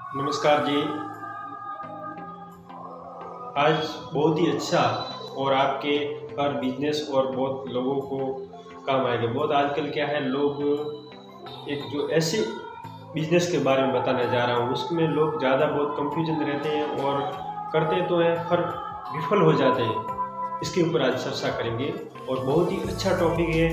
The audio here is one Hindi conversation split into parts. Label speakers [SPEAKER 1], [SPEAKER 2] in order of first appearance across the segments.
[SPEAKER 1] नमस्कार जी। आज बहुत ही अच्छा और आपके हर बिजनेस और बहुत लोगों को काम आएगा। बहुत आजकल क्या है, लोग एक जो ऐसे बिजनेस के बारे में बताने जा रहा हूँ उसमें लोग ज़्यादा बहुत कंफ्यूजन रहते हैं और करते तो हैं पर विफल हो जाते हैं। इसके ऊपर आज चर्चा करेंगे और बहुत ही अच्छा टॉपिक है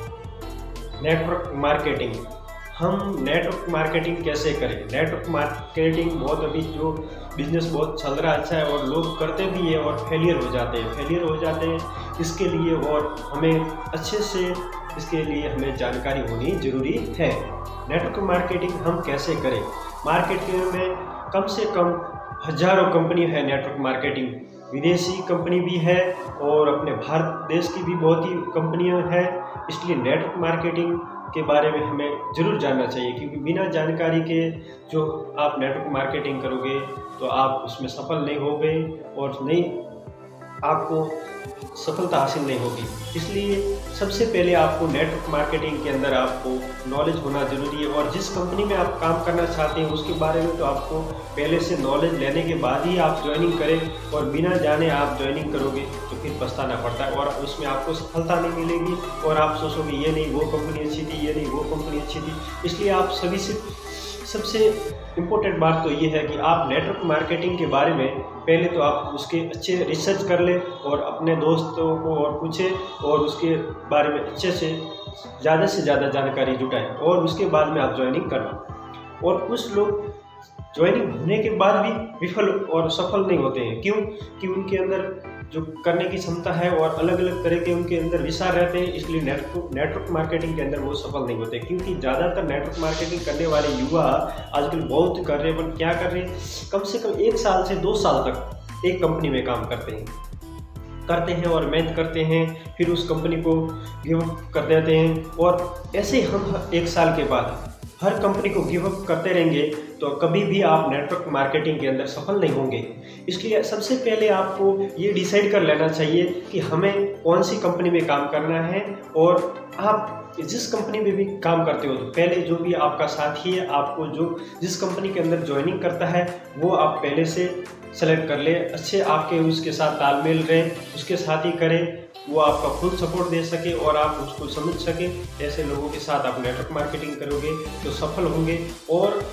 [SPEAKER 1] नेटवर्क मार्केटिंग। हम नेटवर्क मार्केटिंग कैसे करें? नेटवर्क मार्केटिंग बहुत अभी जो बिजनेस बहुत चल रहा अच्छा है और लोग करते भी है और फेलियर हो जाते हैं इसके लिए, और हमें अच्छे से इसके लिए हमें जानकारी होनी ज़रूरी है। नेटवर्क मार्केटिंग हम कैसे करें? मार्केट में कम से कम हजारों कंपनी है नेटवर्क मार्केटिंग, विदेशी कंपनी भी है और अपने भारत देश की भी बहुत ही कंपनियां हैं। इसलिए नेटवर्क मार्केटिंग के बारे में हमें ज़रूर जानना चाहिए, क्योंकि बिना जानकारी के जो आप नेटवर्क मार्केटिंग करोगे तो आप उसमें सफल नहीं होगे और नहीं आपको सफलता हासिल नहीं होगी। इसलिए सबसे पहले आपको नेटवर्क मार्केटिंग के अंदर आपको नॉलेज होना ज़रूरी है, और जिस कंपनी में आप काम करना चाहते हैं उसके बारे में तो आपको पहले से नॉलेज लेने के बाद ही आप ज्वाइनिंग करें, और बिना जाने आप ज्वाइनिंग करोगे तो फिर पछताना पड़ता है और उसमें आपको सफलता नहीं मिलेगी और आप सोचोगे ये नहीं वो कंपनी अच्छी थी, ये नहीं वो कंपनी अच्छी थी। इसलिए आप सभी से सबसे इम्पोर्टेंट बात तो ये है कि आप नेटवर्क मार्केटिंग के बारे में पहले तो आप उसके अच्छे रिसर्च कर लें और अपने दोस्तों को और पूछें और उसके बारे में अच्छे से ज़्यादा जानकारी जुटाएं और उसके बाद में आप ज्वाइनिंग करना। और कुछ लोग ज्वाइनिंग होने के बाद भी विफल और सफल नहीं होते हैं। क्यों? कि उनके अंदर जो करने की क्षमता है और अलग अलग तरह के उनके अंदर विचार रहते हैं, इसलिए नेटवर्क मार्केटिंग के अंदर वो सफल नहीं होते। क्योंकि ज़्यादातर नेटवर्क मार्केटिंग करने वाले युवा आजकल बहुत कर रहे हैं, पर क्या कर रहे हैं, कम से कम 1 साल से 2 साल तक एक कंपनी में काम करते हैं और मेहनत करते हैं, फिर उस कंपनी को गिव अप कर देते हैं। और ऐसे हम 1 साल के बाद हर कंपनी को गिव अप करते रहेंगे तो कभी भी आप नेटवर्क मार्केटिंग के अंदर सफल नहीं होंगे। इसलिए सबसे पहले आपको ये डिसाइड कर लेना चाहिए कि हमें कौन सी कंपनी में काम करना है, और आप जिस कंपनी में भी काम करते हो तो पहले जो भी आपका साथी है, आपको जो जिस कंपनी के अंदर ज्वाइनिंग करता है वो आप पहले से सेलेक्ट कर ले, अच्छे आपके उसके साथ तालमेल रहे, उसके साथ ही करें, वो आपका फुल सपोर्ट दे सके और आप उसको समझ सकें। ऐसे लोगों के साथ आप नेटवर्क मार्केटिंग करोगे तो सफल होंगे। और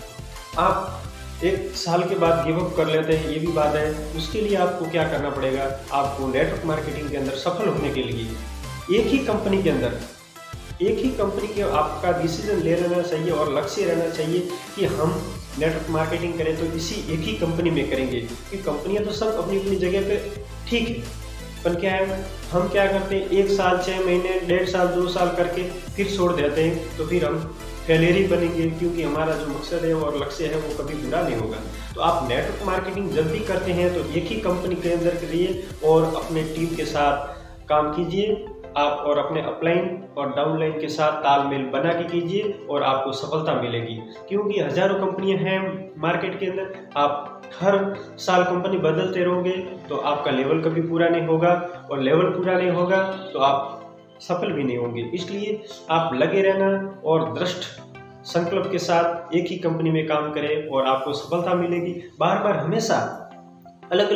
[SPEAKER 1] आप 1 साल के बाद गिव अप कर लेते हैं, ये भी बात है। उसके लिए आपको क्या करना पड़ेगा, आपको नेटवर्क मार्केटिंग के अंदर सफल होने के लिए एक ही कंपनी के अंदर एक ही कंपनी के आपका डिसीजन ले लेना चाहिए और लक्ष्य रहना चाहिए कि हम नेटवर्क मार्केटिंग करें तो इसी एक ही कंपनी में करेंगे। क्योंकि कंपनियां तो सब अपनी अपनी जगह पे ठीक है, पर क्या है, हम क्या करते हैं 1 साल 6 महीने 1.5 साल 2 साल करके फिर छोड़ देते हैं, तो फिर हम फेलियर ही बनेंगे, क्योंकि हमारा जो मकसद है और लक्ष्य है वो कभी पूरा नहीं होगा। तो आप नेटवर्क मार्केटिंग जब भी करते हैं तो एक ही कंपनी के अंदर करिए और अपने टीम के साथ काम कीजिए आप, और अपने अपलाइन और डाउनलाइन के साथ तालमेल बना के कीजिए और आपको सफलता मिलेगी। क्योंकि हजारों कंपनियां हैं मार्केट के अंदर, आप हर साल कंपनी बदलते रहोगे तो आपका लेवल कभी पूरा नहीं होगा, और लेवल पूरा नहीं होगा तो आप सफल भी नहीं होंगे। इसलिए आप लगे रहना और दृढ़ संकल्प के साथ एक ही कंपनी में काम करें और आपको सफलता मिलेगी। बार बार हमेशा अलग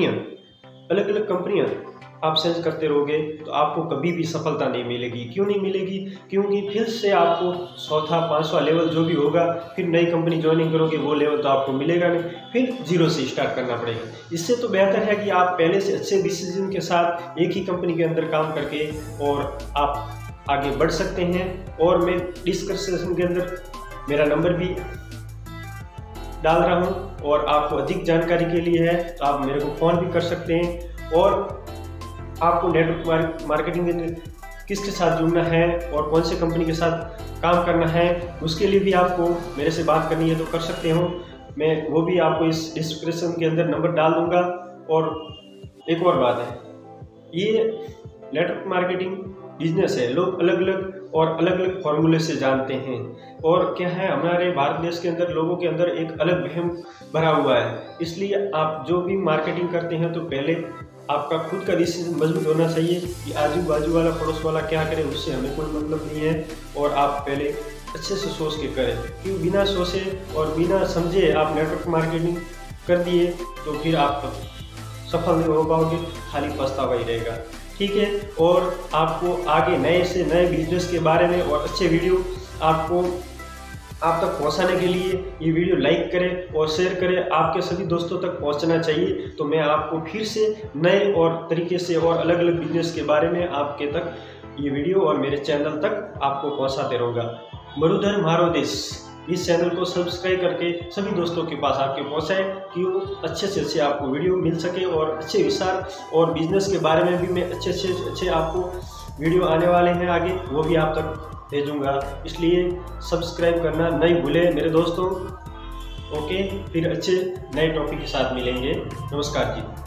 [SPEAKER 1] अलग कंपनियां आप चेंज करते रहोगे तो आपको कभी भी सफलता नहीं मिलेगी। क्यों नहीं मिलेगी? क्योंकि फिर से आपको 4था 5वां लेवल जो भी होगा, फिर नई कंपनी ज्वाइनिंग करोगे वो लेवल तो आपको मिलेगा नहीं, फिर 0 से स्टार्ट करना पड़ेगा। इससे तो बेहतर है कि आप पहले से अच्छे डिसीजन के साथ एक ही कंपनी के अंदर काम करके और आप आगे बढ़ सकते हैं। और मैं डिस्क्रिप्शन के अंदर मेरा नंबर भी डाल रहा हूँ, और आपको अधिक जानकारी के लिए है तो आप मेरे को फ़ोन भी कर सकते हैं। और आपको नेटवर्क मार्केटिंग में किसके साथ जुड़ना है और कौन से कंपनी के साथ काम करना है, उसके लिए भी आपको मेरे से बात करनी है तो कर सकते हो। मैं वो भी आपको इस डिस्क्रिप्शन के अंदर नंबर डाल दूंगा। और एक और बात है, ये नेटवर्क मार्केटिंग बिजनेस है, लोग अलग अलग फॉर्मूले से जानते हैं। और क्या है, हमारे भारत देश के अंदर लोगों के अंदर एक अलग वहम भरा हुआ है। इसलिए आप जो भी मार्केटिंग करते हैं तो पहले आपका खुद का डिसीजन मजबूत होना चाहिए कि आजू बाजू वाला पड़ोस वाला क्या करे उससे हमें कोई मतलब नहीं है। और आप पहले अच्छे से सोच के करें, क्योंकि बिना सोचे और बिना समझे आप नेटवर्क मार्केटिंग कर दिए तो फिर आप सफल नहीं हो पाओगे, खाली पछतावा ही रहेगा। ठीक है, और आपको आगे नए से नए बिजनेस के बारे में और अच्छे वीडियो आप तक पहुंचाने के लिए ये वीडियो लाइक करें और शेयर करें, आपके सभी दोस्तों तक पहुंचना चाहिए। तो मैं आपको फिर से नए और तरीके से और अलग अलग बिजनेस के बारे में आपके तक ये वीडियो और मेरे चैनल तक आपको पहुंचाते रहूँगा। मरुधर मारो देश, इस चैनल को सब्सक्राइब करके सभी दोस्तों के पास आपके पहुंचाएं कि वो अच्छे से अच्छे आपको वीडियो मिल सके, और अच्छे विचार और बिजनेस के बारे में भी मैं अच्छे आपको वीडियो आने वाले हैं आगे, वो भी आप तक भेजूंगा। इसलिए सब्सक्राइब करना नहीं भूलें मेरे दोस्तों। ओके, फिर अच्छे नए टॉपिक के साथ मिलेंगे। नमस्कार जी।